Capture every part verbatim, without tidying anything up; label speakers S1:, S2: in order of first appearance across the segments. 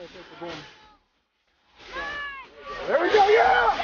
S1: There we go, yeah!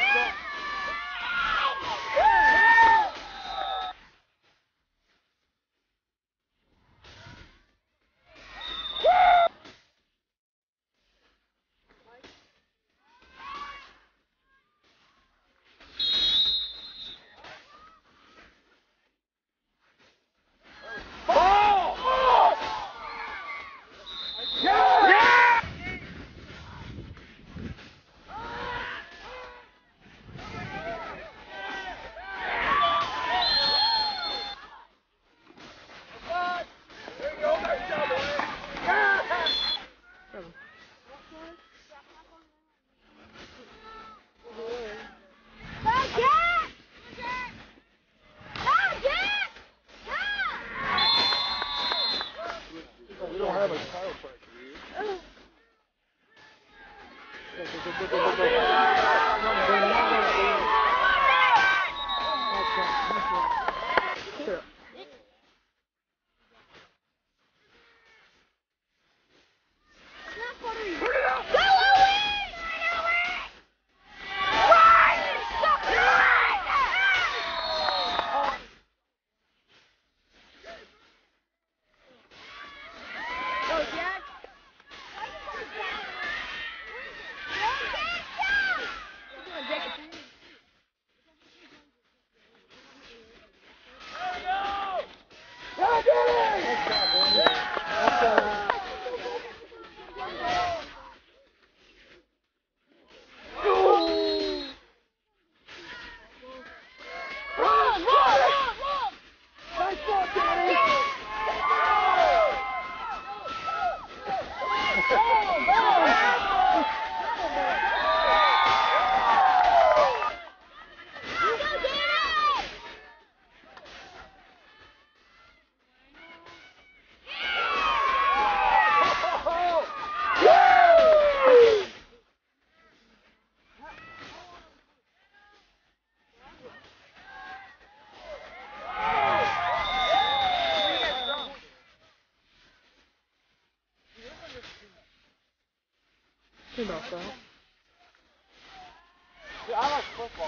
S1: About that. Yeah, I like football.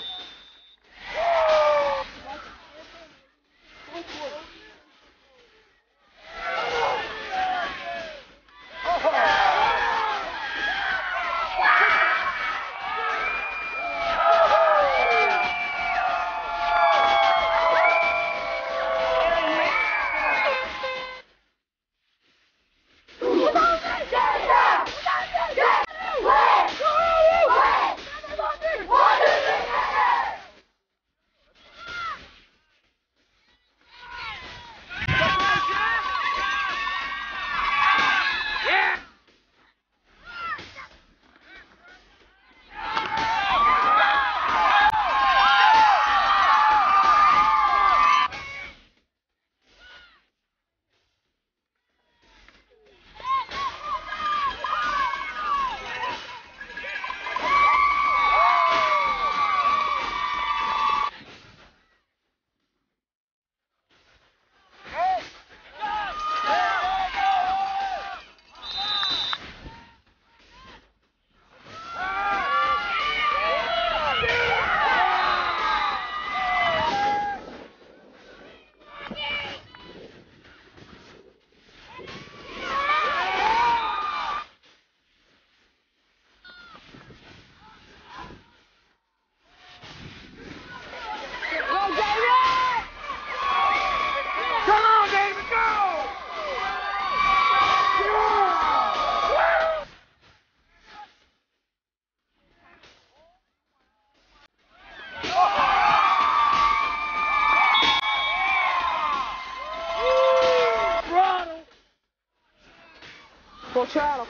S1: Troy.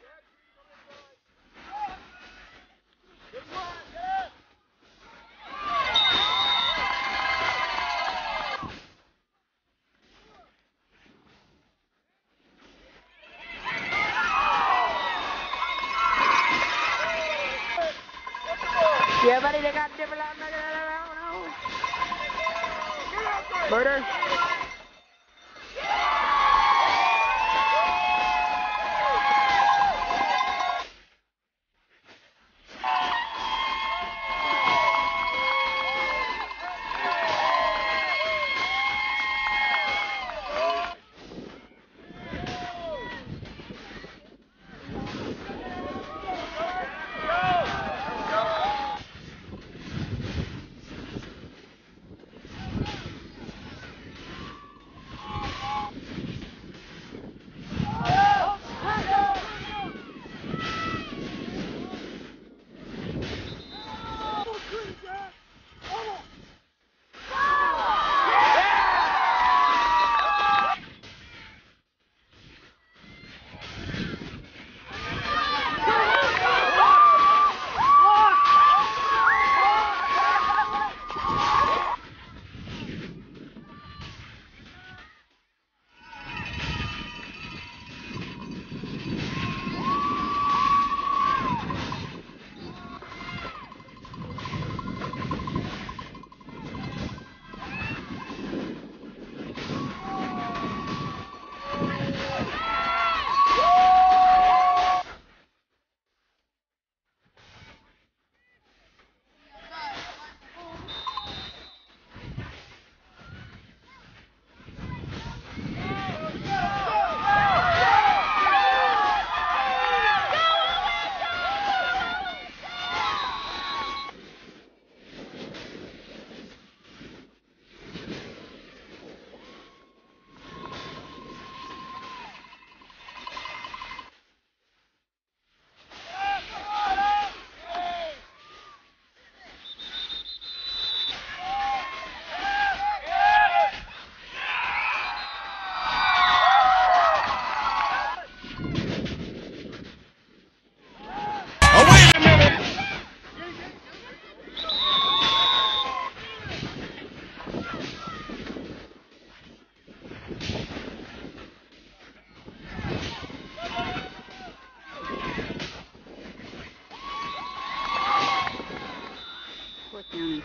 S1: Yeah, buddy, they got different. Murder.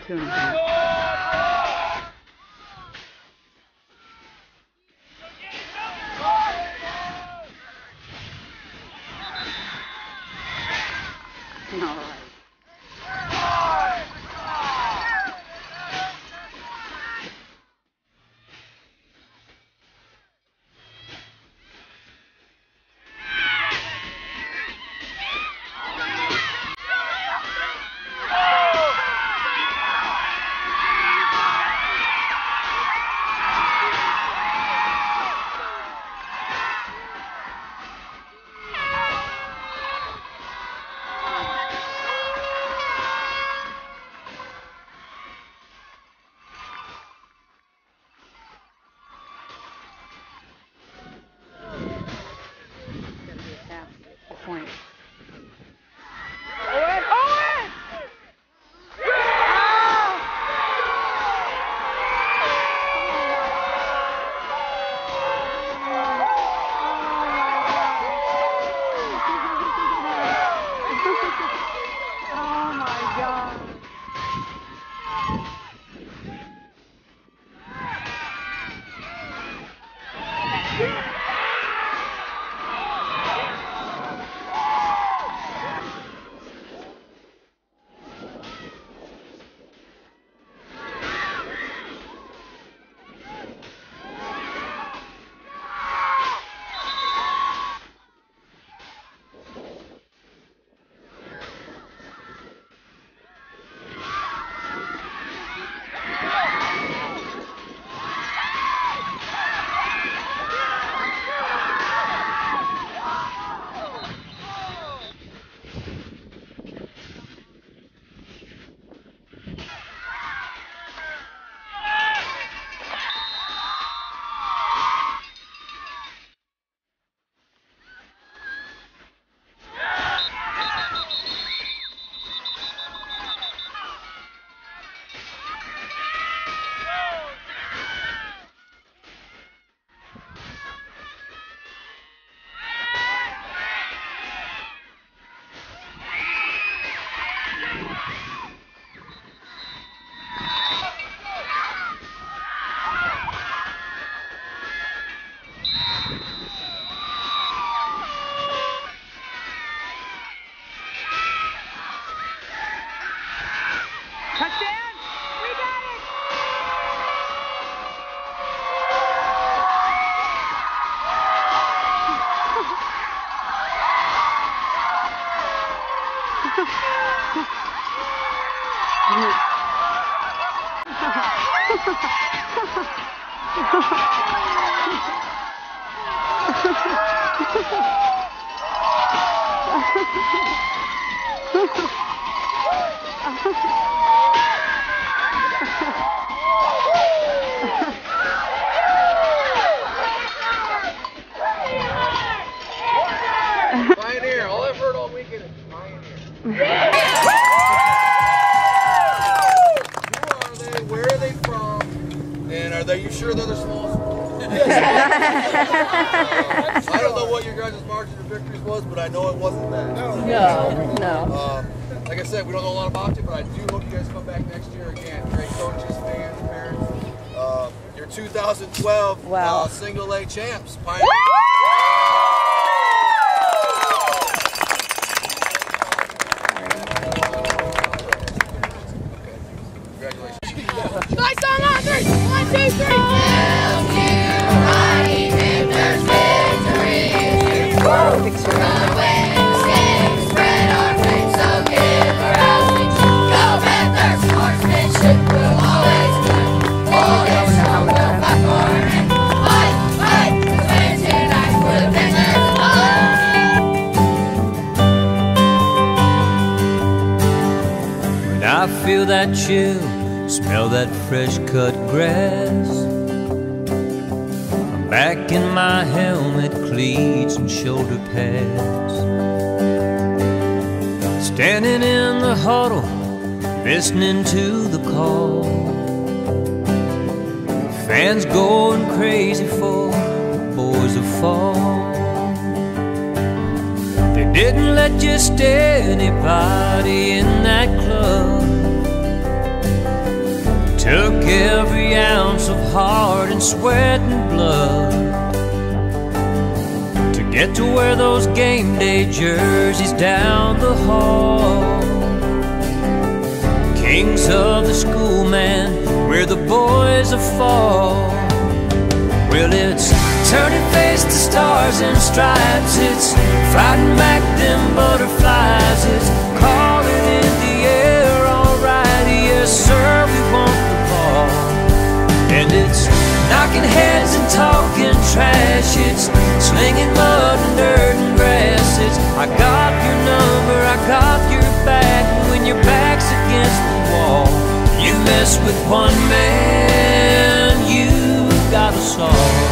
S2: two and a half. All right. Point.
S1: Owen! Owen!
S2: Oh my God.
S1: Touchdown! We got it!
S3: Pioneer. All I've heard all weekend is Pioneer. Who are they? Where are they from? And are they? You sure they're the smallest? I don't know what your guys' margin of victories was, but I know it wasn't that.
S2: No, no.
S3: Um, like I said, we don't know a lot about you, but I do hope you guys come back next year again. Great coaches, fans, parents. Uh, your two thousand twelve
S2: Wow.
S3: uh, single A champs. Pioneer.
S1: Nice on on three! One, two, three!
S4: When I feel that chill, smell that fresh cut grass, I'm back in my helmet, cleats and shoulder pads, standing in the huddle, listening to the call, fans going crazy for boys of fall. They didn't let just anybody in that club. Took every ounce of heart and sweat and blood to get to wear those game day jerseys down the hall. Kings of the school, man, we're the boys of fall. Well, it's turning face to stars and stripes, it's fighting back them butterflies, it's calling in the air, alright, yes sir, we want the ball. And it's knocking heads and talking trash, it's slinging mud and dirt and grass, it's I got your number, I got your back, when your back's against the wall. You mess with one man, you got us all.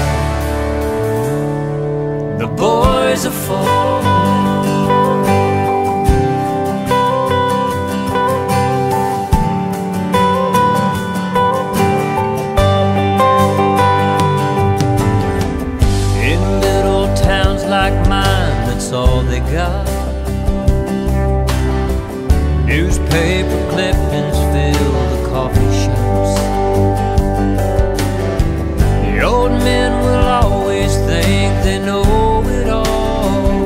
S4: The boys are full. In little towns like mine, that's all they got. Newspaper clippings fill the coffee shops. The old men will always think they know it all.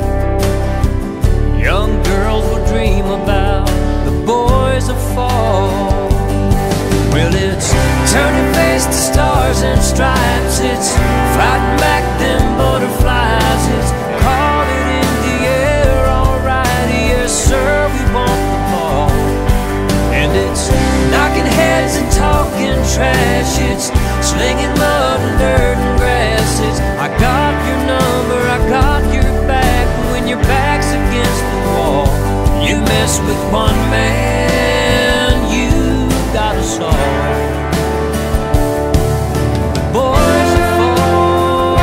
S4: Young girls will dream about the boys of fall. Well, it's turning face to stars and stripes, it's fighting back them butterflies, it's calling in the air, alright, yes sir, we want the ball. And it's knocking heads and talking trash, it's slinging mud and dirt and grass, it's I got your number, I got your back, when your back's against the wall. You mess with one man, you got us all. Boys are fall.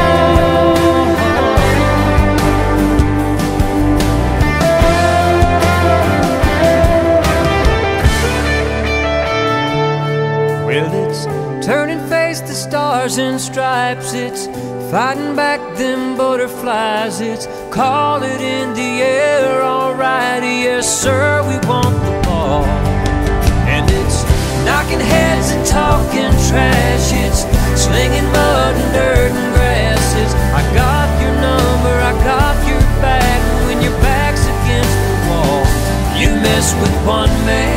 S4: Well, it's turning face to stars and stripes, it's fighting back them butterflies, it's call it in the air, alright, yes sir, we want the ball. And it's knocking heads and talking trash, it's slinging mud and dirt and grass, it's I got your number, I got your back, when your back's against the wall. You mess with one man,